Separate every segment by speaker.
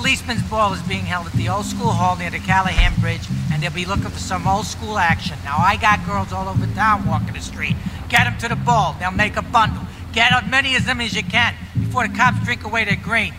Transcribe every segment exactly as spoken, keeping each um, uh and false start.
Speaker 1: policeman's ball is being held at the old school hall near the Callahan Bridge, and they'll be looking for some old school action. Now, I got girls all over town walking the street. Get them to the ball. They'll make a bundle. Get as many of them as you can before the cops drink away their green.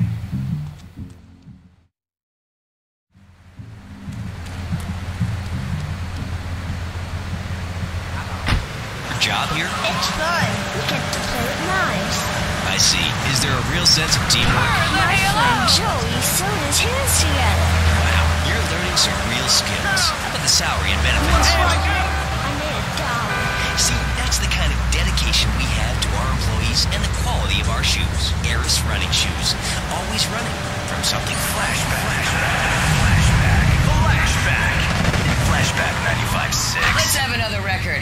Speaker 2: Job here?
Speaker 3: It's fun. We get to play with knives.
Speaker 2: I see. Is there a real sense of teamwork?
Speaker 3: My friend Joey sewed his hands together.
Speaker 2: Wow, you're learning some real skills. How about the salary and benefits?
Speaker 3: I made a dollar.
Speaker 2: See, that's the kind of dedication we have to our employees and the quality of our shoes. Eris running shoes. Always running from something flashback. Flashback. Flashback. Flashback. Flashback ninety-five point six.
Speaker 4: Let's have another record.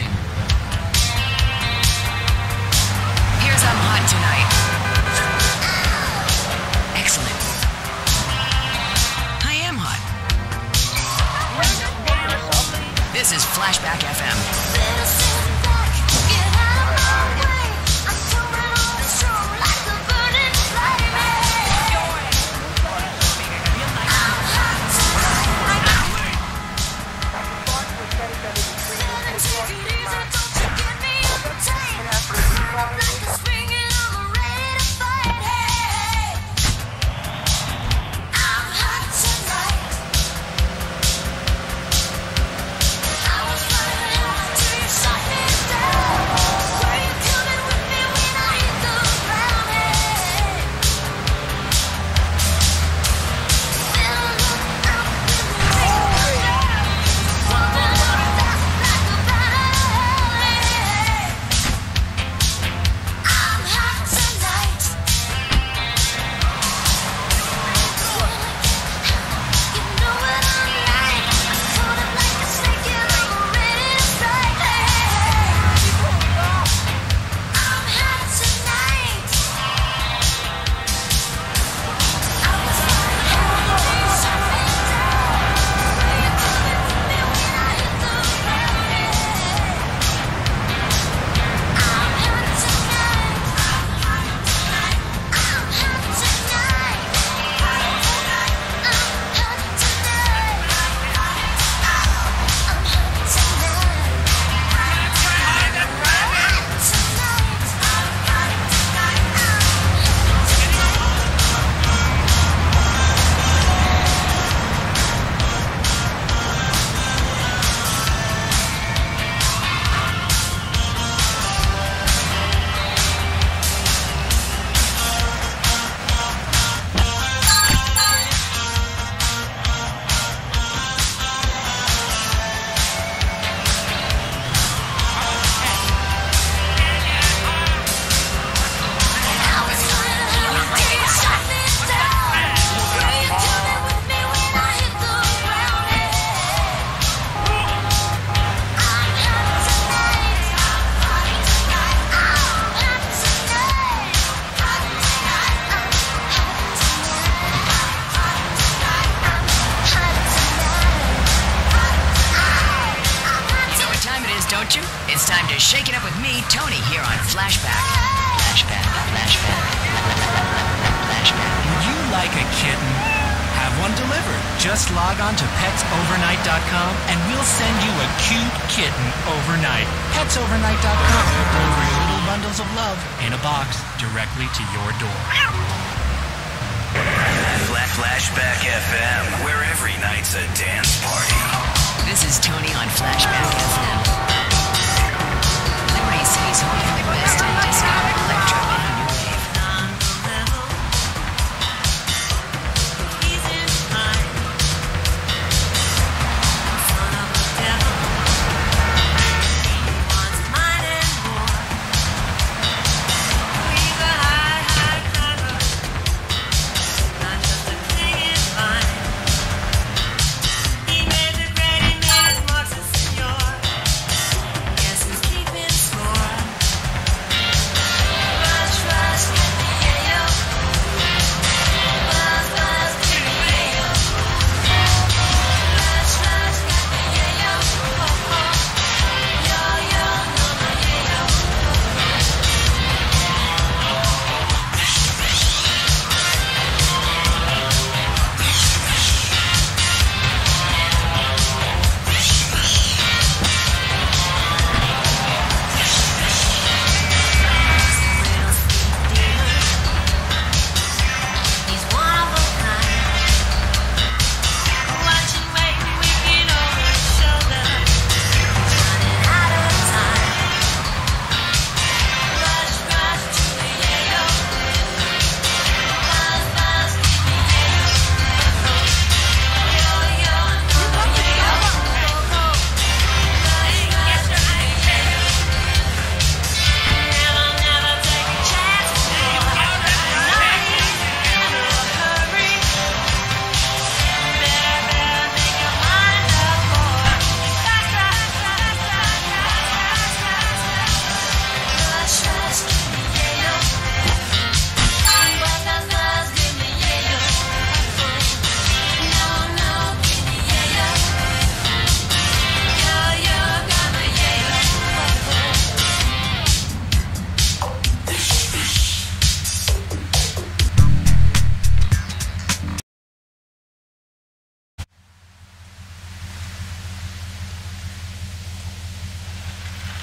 Speaker 4: Here's I'm Hot Tonight. Excellent. I am hot. This is Flashback F M. Shake it up with me, Tony, here on Flashback. Flashback, Flashback, Flashback.
Speaker 5: Would you like a kitten? Have one delivered. Just log on to pets overnight dot com and we'll send you a cute kitten overnight. pets overnight dot com, delivering little bundles of love in a box directly to your door.
Speaker 2: Flashback F M, where every night's a dance party.
Speaker 4: This is Tony on Flashback F M. Liberty City's home for the best in disco, electro, and new wave.
Speaker 6: He made the grade, he made his marks, and senor.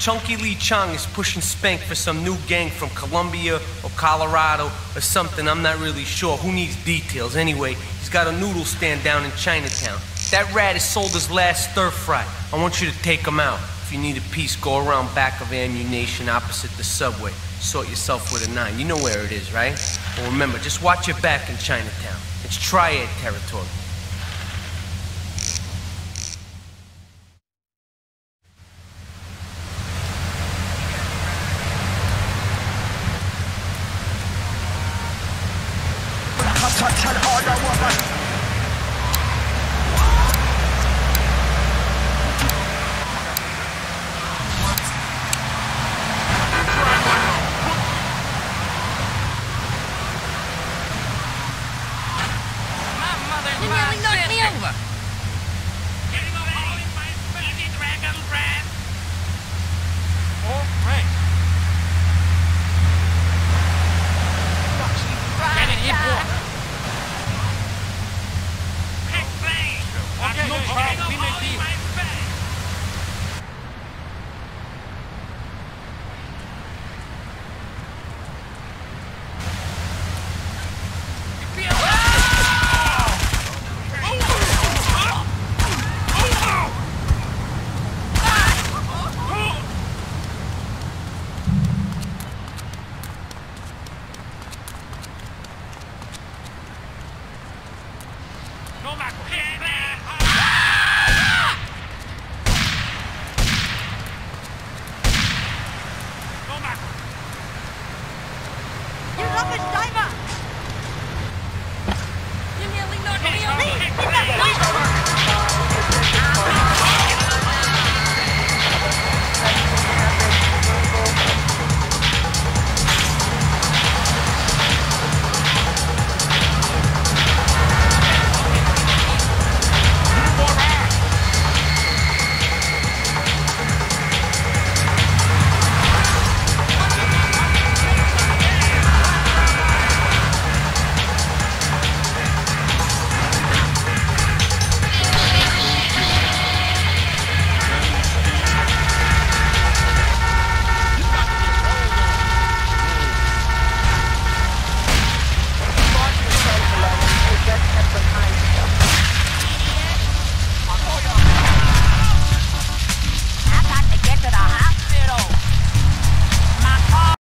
Speaker 6: Chunky Lee Chong is pushing Spank for some new gang from Colombia or Colorado or something. I'm not really sure. Who needs details? Anyway, he's got a noodle stand down in Chinatown. That rat has sold his last stir fry. I want you to take him out. If you need a piece, go around back of Ammunition opposite the subway. Sort yourself with a nine. You know where it is, right? Well, remember, just watch your back in Chinatown. It's triad territory.